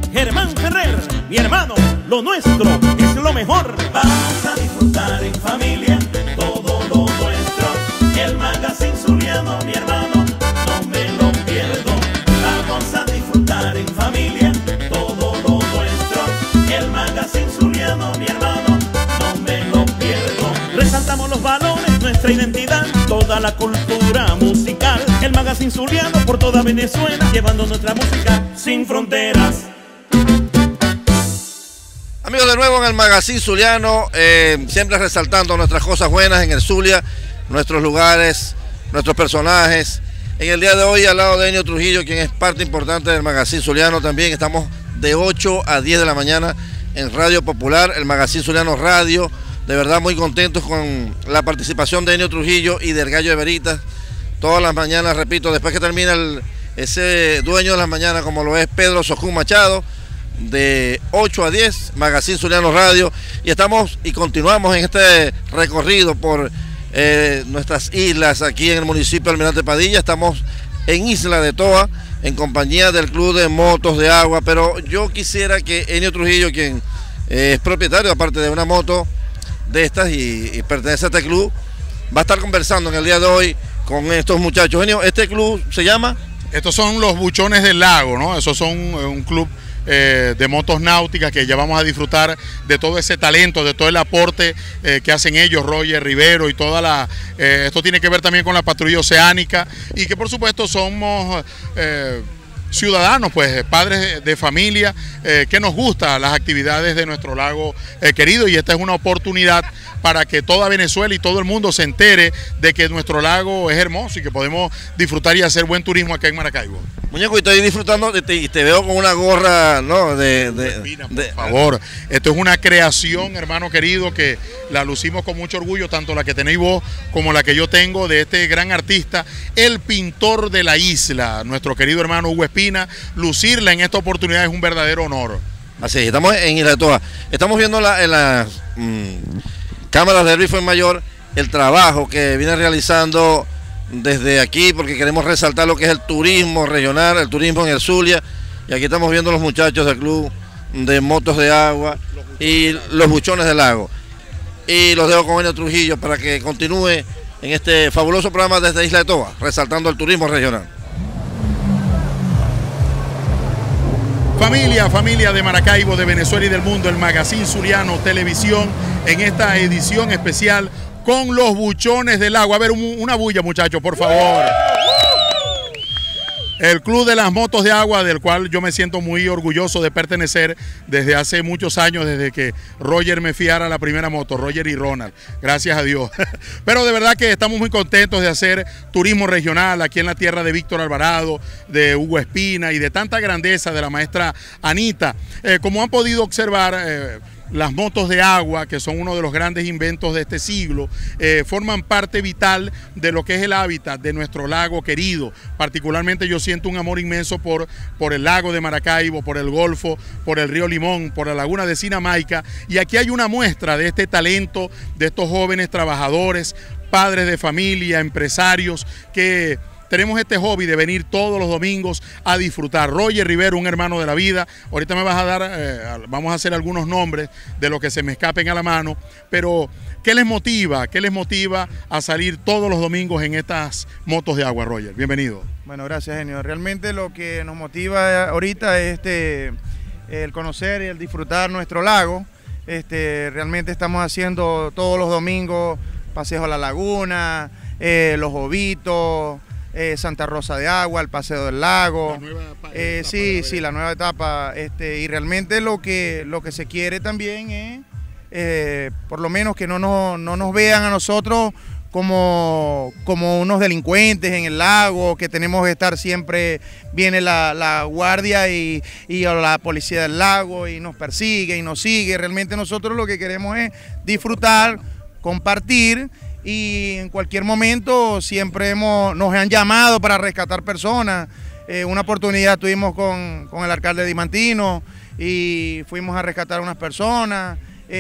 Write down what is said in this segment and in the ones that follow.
Germán Ferrer, mi hermano, lo nuestro es lo mejor. Vamos a disfrutar en familia todo lo nuestro. El Magazine Zuliano, mi hermano, no me lo pierdo. Vamos a disfrutar en familia todo lo nuestro. El Magazine Zuliano, mi hermano, no me lo pierdo. Resaltamos los valores, nuestra identidad, toda la cultura musical. El Magazine Zuliano por toda Venezuela, llevando nuestra música sin fronteras. Amigos, de nuevo en el Magazine Zuliano, siempre resaltando nuestras cosas buenas en el Zulia, nuestros lugares, nuestros personajes. En el día de hoy, al lado de Enio Trujillo, quien es parte importante del Magazine Zuliano también. Estamos de 8 a 10 de la mañana en Radio Popular, el Magazine Zuliano Radio. De verdad muy contentos con la participación de Enio Trujillo y del Gallo de Veritas. Todas las mañanas, repito, después que termina ese dueño de las mañanas, como lo es Pedro Socún Machado, de 8 a 10, Magazine Zuliano Radio, y estamos y continuamos en este recorrido por nuestras islas aquí en el municipio de Almirante Padilla. Estamos en Isla de Toa, en compañía del Club de Motos de Agua, pero yo quisiera que Enio Trujillo, quien es propietario aparte de una moto de estas y pertenece a este club, va a estar conversando en el día de hoy con estos muchachos. Enio, ¿este club se llama? Estos son los Buchones del Lago, ¿no? Esos son un club de motos náuticas que ya vamos a disfrutar de todo ese talento, de todo el aporte que hacen ellos, Roger Rivero y toda la... esto tiene que ver también con la patrulla oceánica y que por supuesto somos ciudadanos, pues padres de familia, que nos gustan las actividades de nuestro lago querido, y esta es una oportunidad para que toda Venezuela y todo el mundo se entere de que nuestro lago es hermoso y que podemos disfrutar y hacer buen turismo acá en Maracaibo. Muñeco, y estoy disfrutando y te veo con una gorra, ¿no? Por favor, esto es una creación, hermano querido, que la lucimos con mucho orgullo, tanto la que tenéis vos como la que yo tengo, de este gran artista, el pintor de la isla, nuestro querido hermano Hugo Espina. Lucirla en esta oportunidad es un verdadero honor. Así es, estamos en Isla de Toa. Estamos viendo en las cámaras de Elvis Fuenmayor el trabajo que viene realizando desde aquí, porque queremos resaltar lo que es el turismo regional, el turismo en el Zulia, y aquí estamos viendo los muchachos del Club de Motos de Agua y los Buchones del Lago. Y los dejo con Enio Trujillo para que continúe en este fabuloso programa desde Isla de Toa, resaltando el turismo regional. Familia de Maracaibo, de Venezuela y del mundo, el Magazine Zuliano Televisión, en esta edición especial con los Buchones del Agua. A ver, una bulla, muchachos, por favor. El Club de las Motos de Agua, del cual yo me siento muy orgulloso de pertenecer desde hace muchos años, desde que Roger me fiara la primera moto, Roger y Ronald, gracias a Dios. Pero de verdad que estamos muy contentos de hacer turismo regional aquí en la tierra de Víctor Alvarado, de Hugo Espina y de tanta grandeza de la maestra Anita. Como han podido observar, las motos de agua, que son uno de los grandes inventos de este siglo, forman parte vital de lo que es el hábitat de nuestro lago querido. Particularmente yo siento un amor inmenso por el lago de Maracaibo, por el Golfo, por el río Limón, por la laguna de Sinamaica, y aquí hay una muestra de este talento de estos jóvenes trabajadores, padres de familia, empresarios, que tenemos este hobby de venir todos los domingos a disfrutar. Roger Rivero, un hermano de la vida. Ahorita me vas a dar, vamos a hacer algunos nombres de los que se me escapen a la mano, pero ¿qué les motiva? ¿Qué les motiva a salir todos los domingos en estas motos de agua, Roger? Bienvenido. Bueno, gracias, Enio. Realmente lo que nos motiva ahorita es el conocer y el disfrutar nuestro lago. Realmente estamos haciendo todos los domingos paseos a la laguna, Los Ovitos, Santa Rosa de Agua, el Paseo del Lago. Sí, la nueva etapa. Y realmente lo que se quiere también es, por lo menos, que no nos vean a nosotros como unos delincuentes en el lago, que tenemos que estar siempre, viene la guardia y la policía del lago y nos persigue y nos sigue. Realmente nosotros lo que queremos es disfrutar, compartir, y en cualquier momento siempre nos han llamado para rescatar personas. Una oportunidad tuvimos con el alcalde Dimantino y fuimos a rescatar a unas personas,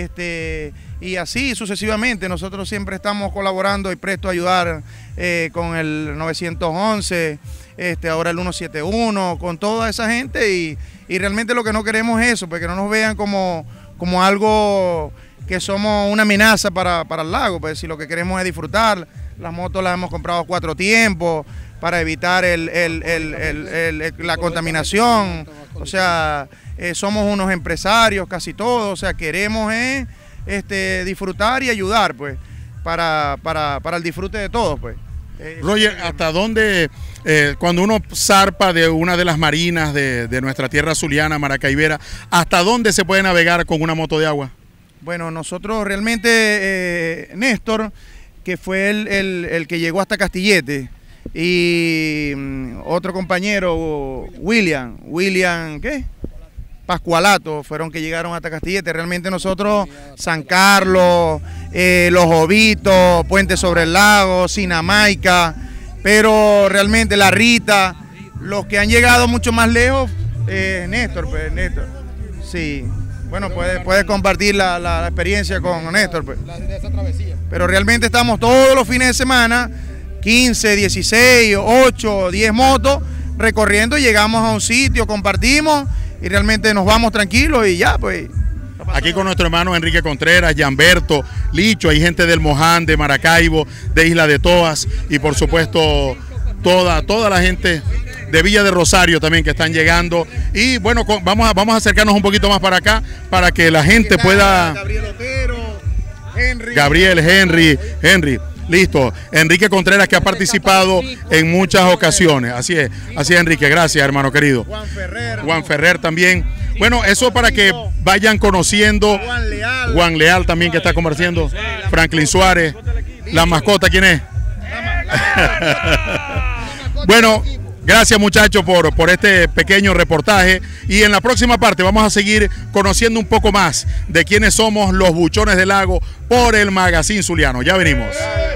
y así sucesivamente. Nosotros siempre estamos colaborando y prestos a ayudar con el 911, ahora el 171, con toda esa gente y realmente lo que no queremos es eso, pues que no nos vean como algo que somos una amenaza para el lago, pues si lo que queremos es disfrutar. Las motos las hemos comprado 4 tiempos para evitar la contaminación, o sea, somos unos empresarios casi todos, o sea, queremos disfrutar y ayudar, pues, para el disfrute de todos, pues. Roger, ¿hasta dónde, cuando uno zarpa de una de las marinas de nuestra tierra zuliana, Maracaibera, hasta dónde se puede navegar con una moto de agua? Bueno, nosotros realmente, Néstor, que fue el que llegó hasta Castillete, y otro compañero, William, ¿qué? Pascualato, fueron que llegaron hasta Castillete. Realmente nosotros, San Carlos, Los Ovitos, Puente sobre el Lago, Sinamaica, pero realmente La Rita, los que han llegado mucho más lejos, Néstor, pues, Néstor, sí. Bueno, puedes compartir la experiencia con Néstor, pues. De esa travesía. Pero realmente estamos todos los fines de semana, 15, 16, 8, 10 motos, recorriendo, llegamos a un sitio, compartimos y realmente nos vamos tranquilos y ya, pues. Aquí con nuestro hermano Enrique Contreras, Gianberto, Licho, hay gente del Moján, de Maracaibo, de Isla de Toas y por supuesto toda la gente de Villa de Rosario también que están llegando. Y bueno, vamos a acercarnos un poquito más para acá para que la gente pueda... Gabriel, Henry. Listo. Enrique Contreras, que ha participado en muchas ocasiones. Así es, Enrique. Gracias, hermano querido. Juan Ferrer también. Bueno, eso para que vayan conociendo. Juan Leal también, que está conversando. Franklin Suárez. La mascota, ¿quién es? Bueno, gracias muchachos por este pequeño reportaje y en la próxima parte vamos a seguir conociendo un poco más de quiénes somos los Buchones del Lago por el Magazine Zuliano. Ya venimos.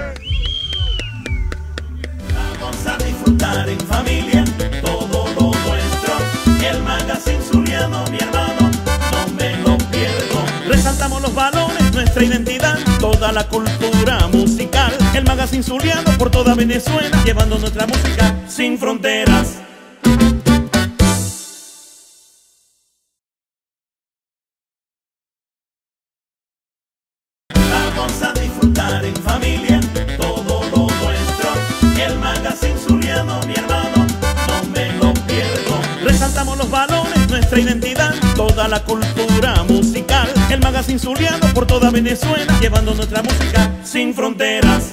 Vamos a disfrutar en familia todo lo nuestro, el Magazine Zuliano, mi hermano, no me lo pierdo. Resaltamos los valores, nuestra identidad, toda la cultura musical. El Magazine Zuliano por toda Venezuela, llevando nuestra música sin fronteras. Vamos a disfrutar en familia todo lo nuestro, el Magazine Zuliano, mi hermano, no me lo pierdo. Resaltamos los valores, nuestra identidad, toda la cultura musical. El Magazine Zuliano por toda Venezuela, llevando nuestra música sin fronteras.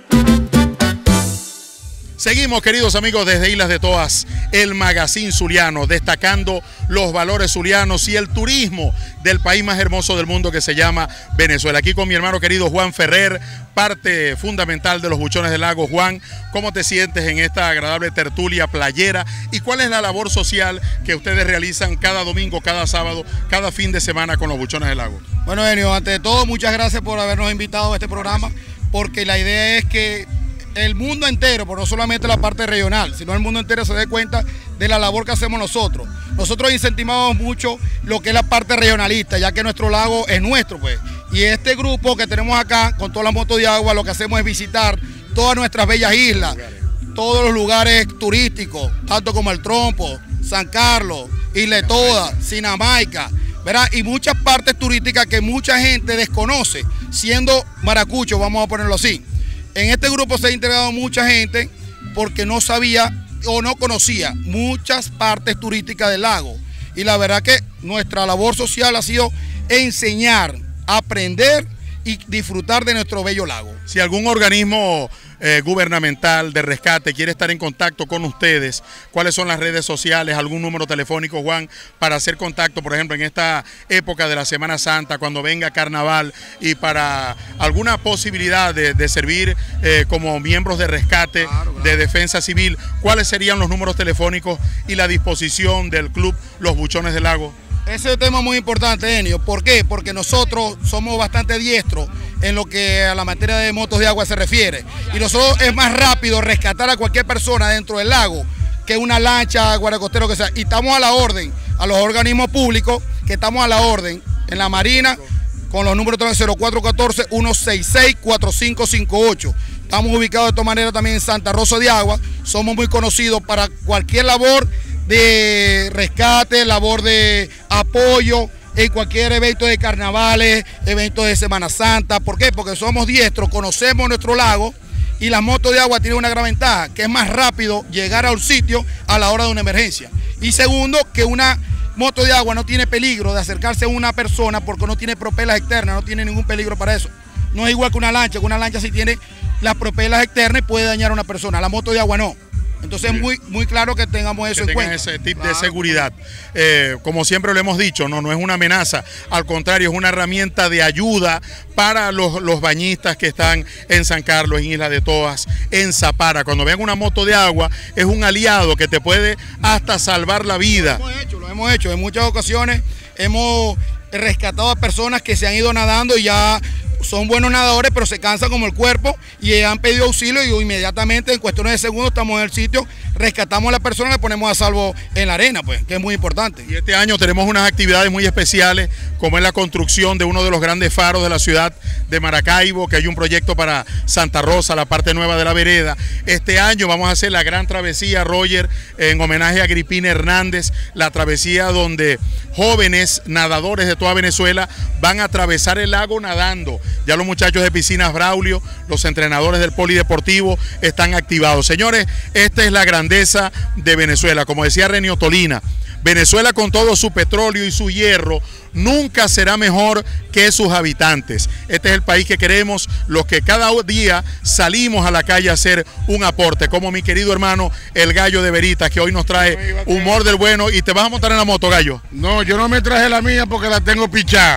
Seguimos, queridos amigos, desde Islas de Toas, el Magazine Zuliano, destacando los valores zulianos y el turismo del país más hermoso del mundo que se llama Venezuela. Aquí con mi hermano querido Juan Ferrer, parte fundamental de los Buchones del Lago. Juan, ¿cómo te sientes en esta agradable tertulia playera? ¿Y cuál es la labor social que ustedes realizan cada domingo, cada sábado, cada fin de semana con los Buchones del Lago? Bueno, Enio, ante de todo, muchas gracias por habernos invitado a este programa, porque la idea es que el mundo entero, pero no solamente la parte regional, sino el mundo entero se dé cuenta de la labor que hacemos nosotros. Nosotros incentivamos mucho lo que es la parte regionalista, ya que nuestro lago es nuestro, pues. Y este grupo que tenemos acá, con todas las motos de agua, lo que hacemos es visitar todas nuestras bellas islas, todos los lugares turísticos, tanto como El Trompo, San Carlos, Isla de Todas, Sinamaica, ¿verdad? Y muchas partes turísticas que mucha gente desconoce, siendo maracucho, vamos a ponerlo así. En este grupo se ha integrado mucha gente porque no sabía o no conocía muchas partes turísticas del lago. Y la verdad que nuestra labor social ha sido enseñar, aprender y disfrutar de nuestro bello lago. Si algún organismo gubernamental de rescate quiere estar en contacto con ustedes, ¿cuáles son las redes sociales, algún número telefónico, Juan, para hacer contacto, por ejemplo, en esta época de la Semana Santa, cuando venga Carnaval, y para alguna posibilidad de servir como miembros de rescate, de defensa civil? ¿Cuáles serían los números telefónicos y la disposición del club Los Buchones del Lago? Ese es un tema muy importante, Enio. ¿Por qué? Porque nosotros somos bastante diestros en lo que a la materia de motos de agua se refiere. Y nosotros es más rápido rescatar a cualquier persona dentro del lago que una lancha, guardacostero, que sea. Y estamos a la orden, a los organismos públicos, que estamos a la orden en la Marina, con los números 0414-166-4558. Estamos ubicados de esta manera también en Santa Rosa de Agua. Somos muy conocidos para cualquier labor de rescate, labor de apoyo, en cualquier evento de carnavales, eventos de Semana Santa. ¿Por qué? Porque somos diestros, conocemos nuestro lago y las motos de agua tienen una gran ventaja, que es más rápido llegar a un sitio a la hora de una emergencia. Y segundo, que una moto de agua no tiene peligro de acercarse a una persona porque no tiene propelas externas, no tiene ningún peligro para eso. No es igual que una lancha sí tiene las propelas externas y puede dañar a una persona. La moto de agua no. Entonces es muy claro que tengamos eso en cuenta. Ese tipo de seguridad. Como siempre lo hemos dicho, no es una amenaza, al contrario, es una herramienta de ayuda para los bañistas que están en San Carlos, en Isla de Toas, en Zapara. Cuando vean una moto de agua, es un aliado que te puede hasta salvar la vida. Lo hemos hecho. En muchas ocasiones hemos rescatado a personas que se han ido nadando y ya son buenos nadadores, pero se cansan como el cuerpo y han pedido auxilio y inmediatamente en cuestiones de segundos estamos en el sitio, rescatamos a la persona y la ponemos a salvo en la arena, pues, que es muy importante. Y este año tenemos unas actividades muy especiales, como es la construcción de uno de los grandes faros de la ciudad de Maracaibo, que hay un proyecto para Santa Rosa, la parte nueva de la vereda. Este año vamos a hacer la gran travesía, Roger, en homenaje a Agripina Hernández, la travesía donde jóvenes nadadores de toda Venezuela van a atravesar el lago nadando. Ya los muchachos de Piscinas Braulio, los entrenadores del polideportivo están activados. Señores, esta es la grandeza de Venezuela. Como decía Renio Tolina, Venezuela con todo su petróleo y su hierro nunca será mejor que sus habitantes. Este es el país que queremos, los que cada día salimos a la calle a hacer un aporte, como mi querido hermano el Gallo de Veritas, que hoy nos trae humor del bueno. ¿Y te vas a montar en la moto, Gallo? No, yo no me traje la mía porque la tengo pichada.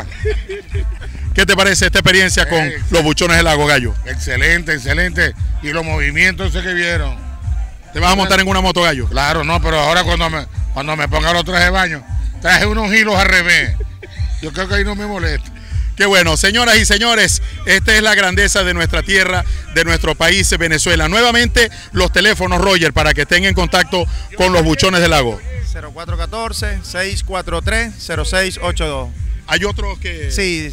¿Qué te parece esta experiencia con los buchones del lago, Gallo? Excelente, excelente. Y los movimientos que vieron. ¿Te vas a montar en una moto, Gallo? Claro, no, pero ahora cuando me ponga los trajes de baño, traje unos hilos al revés. Yo creo que ahí no me molesta. Qué bueno, señoras y señores, esta es la grandeza de nuestra tierra, de nuestro país, Venezuela. Nuevamente los teléfonos, Roger, para que estén en contacto con los buchones del lago. 0414-643-0682. ¿Hay otros que...? Sí,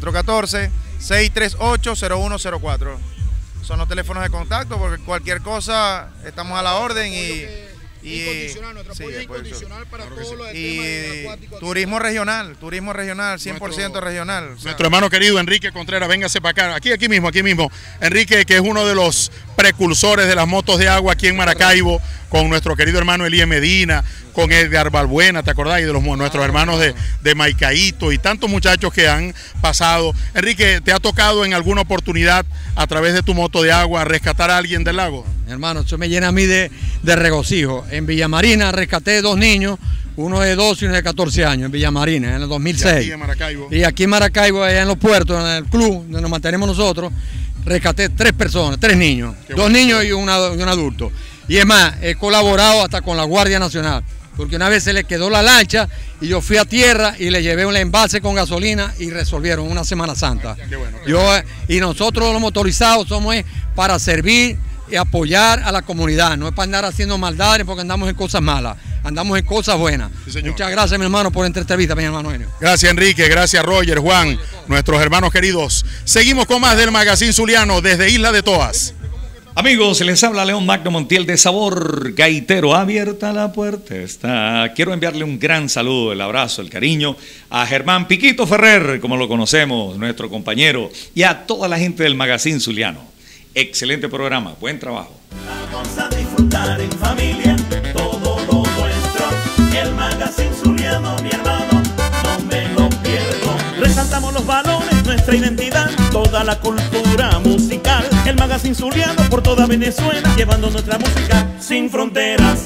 0414-638-0104. Son los teléfonos de contacto, porque cualquier cosa estamos a la orden y incondicional, nuestro apoyo incondicional para todos los y turismo regional, 100% regional. Nuestro hermano querido Enrique Contreras, véngase para acá, aquí mismo. Enrique, que es uno de los precursores de las motos de agua aquí en Maracaibo, con nuestro querido hermano Elías Medina, con Edgar Balbuena, ¿te acordás? Y de nuestros hermanos de Maicaíto y tantos muchachos que han pasado. Enrique, ¿te ha tocado en alguna oportunidad a través de tu moto de agua rescatar a alguien del lago? Hermano, eso me llena a mí de regocijo. En Villamarina rescaté 2 niños, uno de 12 y uno de 14 años, en Villamarina, en el 2006. Y aquí en Maracaibo. Y aquí en Maracaibo, allá en los puertos, en el club donde nos mantenemos nosotros, rescaté 3 personas, 3 niños. Qué 2 niños y un adulto. Y es más, he colaborado hasta con la Guardia Nacional, porque una vez se le quedó la lancha y yo fui a tierra y le llevé un envase con gasolina y resolvieron una Semana Santa. Qué bueno, y nosotros los motorizados somos para servir y apoyar a la comunidad, no es para andar haciendo maldades porque andamos en cosas malas, andamos en cosas buenas. Sí, muchas gracias, mi hermano, por esta entrevista, mi hermano Enio. Gracias, Enrique, gracias, Roger, Juan, nuestros hermanos queridos. Seguimos con más del Magazine Zuliano desde Isla de Toas. Amigos, les habla León Magno Montiel de Sabor Gaitero. Abierta la puerta está. Quiero enviarle un gran saludo, el abrazo, el cariño a Germán Piquito Ferrer, como lo conocemos, nuestro compañero, y a toda la gente del Magazine Zuliano. Excelente programa, buen trabajo. Vamos a disfrutar en familia todo lo nuestro. El Magazine Zuliano, mi hermano, no me lo pierdo. Resaltamos los valores, nuestra identidad, toda la cultura musical. El Magazine Zuliano por toda Venezuela, llevando nuestra música sin fronteras.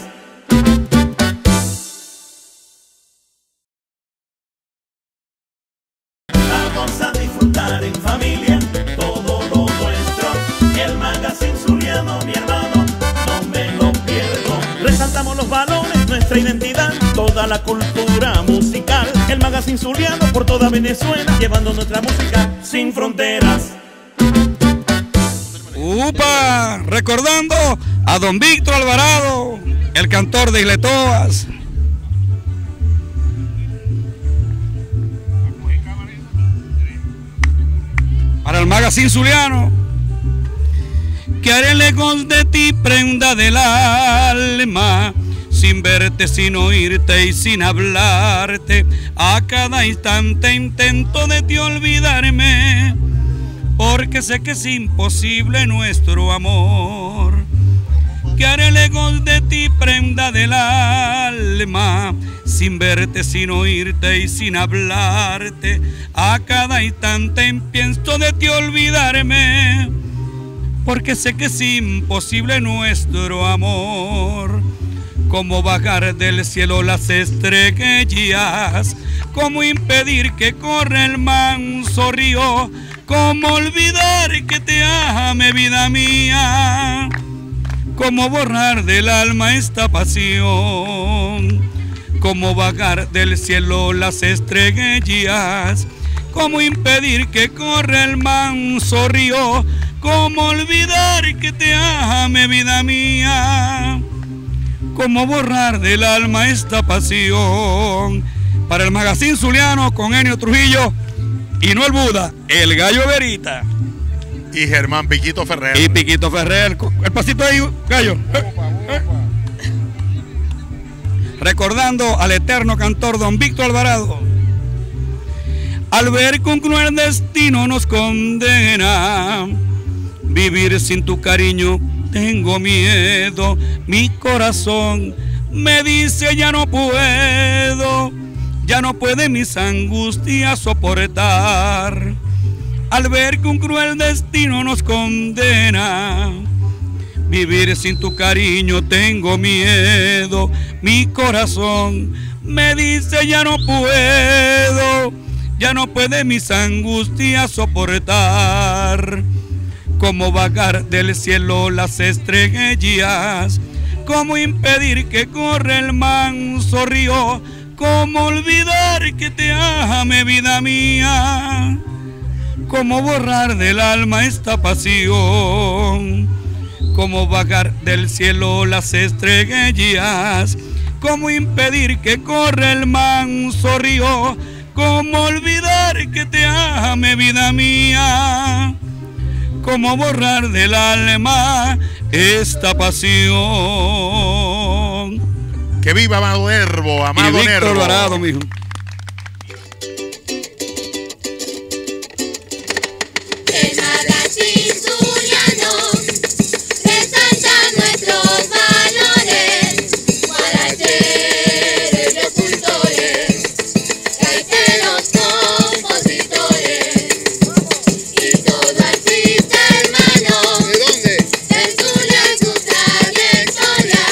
Vamos a disfrutar en familia todo lo nuestro. El Magazine Zuliano, mi hermano, no me lo pierdo. Resaltamos los valores, nuestra identidad, toda la cultura musical. El Magazine Zuliano por toda Venezuela, llevando nuestra música sin fronteras. ¡Upa! Recordando a don Víctor Alvarado, el cantor de Isla de Toas. Para el Magazine Zuliano, que haré lejos de ti, prenda del alma, sin verte, sin oírte y sin hablarte. A cada instante intento de ti olvidarme, porque sé que es imposible nuestro amor. Que haré lejos de ti, prenda del alma, sin verte, sin oírte y sin hablarte. A cada instante pienso de ti olvidarme, porque sé que es imposible nuestro amor. Cómo bajar del cielo las estrellas, cómo impedir que corra el manso río, cómo olvidar que te ame, vida mía, cómo borrar del alma esta pasión, cómo bajar del cielo las estrellas, cómo impedir que corra el manso río, cómo olvidar que te ame, vida mía, cómo borrar del alma esta pasión. Para el Magazine Zuliano con Enio Trujillo y no el Buda, el Gallo Verita. Y Germán Piquito Ferrer. Y Piquito Ferrer, el pasito ahí, Gallo. Recordando al eterno cantor don Víctor Alvarado. Al ver que un cruel destino nos condena, vivir sin tu cariño tengo miedo. Mi corazón me dice ya no puedo, ya no puede mis angustias soportar. Al ver que un cruel destino nos condena, vivir sin tu cariño tengo miedo. Mi corazón me dice ya no puedo, ya no puede mis angustias soportar. Cómo vagar del cielo las estrellas, cómo impedir que corra el manso río, cómo olvidar que te ame, vida mía, cómo borrar del alma esta pasión, cómo vagar del cielo las estrellas, cómo impedir que corra el manso río, cómo olvidar que te ame, vida mía, cómo borrar del alma esta pasión. Que viva Amado Nervo, Amado Nervo. Víctor Alvarado, mijo. El Magazine Zuliano resalta nuestros valores, guaracheros, locutores, gaiteros, compositores y todo artista hermano. ¿De dónde? Del Zulia en su trayectoria,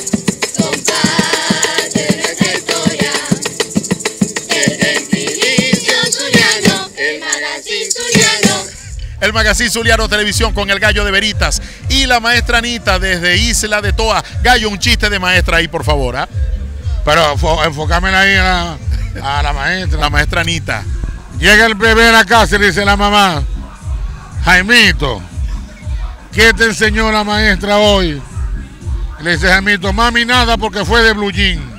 comparte nuestra historia. El gentilicio zuliano, el Magazine Zuliano. El Magazine Zuliano Televisión con el Gallo de Veritas y la maestra Anita desde Isla de Toa. Gallo, un chiste de maestra ahí, por favor, ¿ah? Pero enfocámela ahí a la maestra. La maestra Anita. Llega el bebé a la casa y le dice la mamá: Jaimito, ¿qué te enseñó la maestra hoy? Y le dice Jaimito: mami, nada, porque fue de blue jean.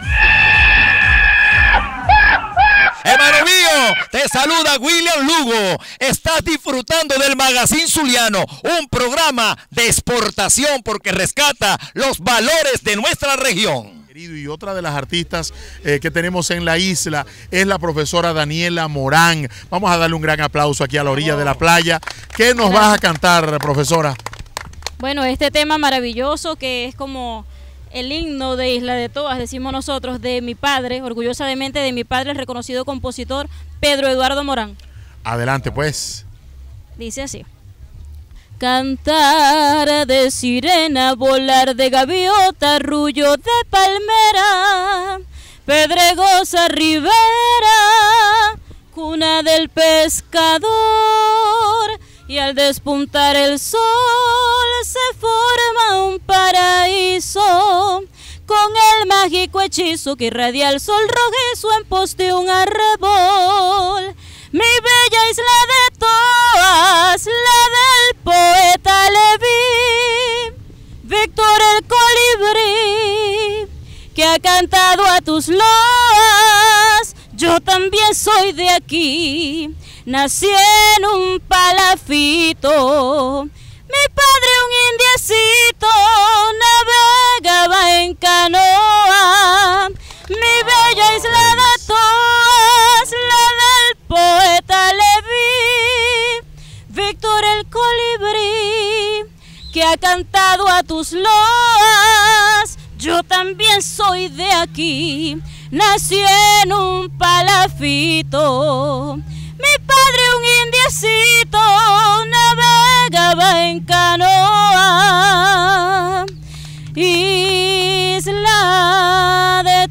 Hermano mío, te saluda William Lugo. Estás disfrutando del Magazine Zuliano, un programa de exportación porque rescata los valores de nuestra región. Y otra de las artistas que tenemos en la isla es la profesora Daniela Morán. Vamos a darle un gran aplauso aquí a la orilla de la playa. ¿Qué nos vas a cantar, profesora? Bueno, este tema maravilloso que es como el himno de Isla de Toas, decimos nosotros, de mi padre, orgullosamente de mi padre, el reconocido compositor Pedro Eduardo Morán. Adelante, pues. Dice así. Cantar de sirena, volar de gaviota, arrullo de palmera, pedregosa ribera, cuna del pescador, y al despuntar el sol se forma un paraíso, con el mágico hechizo que irradia el sol rojizo en pos de un arrebol. Mi bella isla de Toas, la del poeta Leví, Víctor el colibrí, que ha cantado a tus loas. Yo también soy de aquí, nací en un palafito. Mi padre un indio indiecito navegaba en canoa, mi bella isla de Toas, la del poeta Leví, Víctor el colibrí, que ha cantado a tus loas. Yo también soy de aquí, nací en un palafito. Mi padre, un indiecito, navegaba en canoa, isla de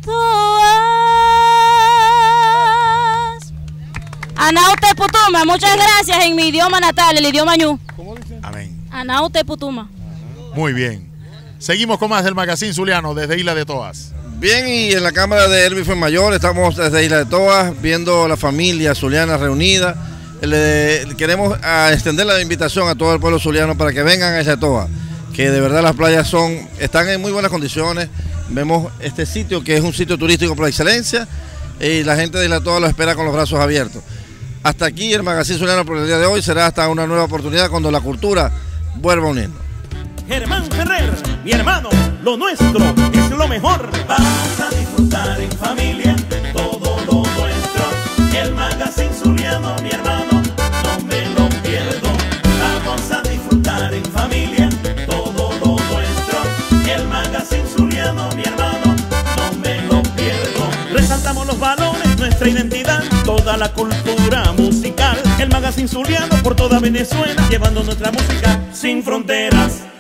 Toas. Anaute Putuma, muchas gracias en mi idioma natal, el idioma ñu. ¿Cómo dice? Amén. Anaute Putuma. Muy bien. Seguimos con más del Magazine Zuliano desde Isla de Toas. Bien, y en la cámara de Elvis Fuenmayor estamos desde Isla de Toas viendo la familia zuliana reunida. Queremos extender la invitación a todo el pueblo zuliano para que vengan a Isla de Toas, que de verdad las playas están en muy buenas condiciones. Vemos este sitio que es un sitio turístico por excelencia y la gente de Isla de Toas lo espera con los brazos abiertos. Hasta aquí el Magazine Zuliano por el día de hoy, será hasta una nueva oportunidad cuando la cultura vuelva a unirnos. Germán Ferrer, mi hermano, lo nuestro es lo mejor. Vamos a disfrutar en familia todo lo nuestro. El Magazine Zuliano, mi hermano, no me lo pierdo. Vamos a disfrutar en familia todo lo nuestro. El Magazine Zuliano, mi hermano, no me lo pierdo. Resaltamos los valores, nuestra identidad, toda la cultura musical. El Magazine Zuliano por toda Venezuela, llevando nuestra música sin fronteras.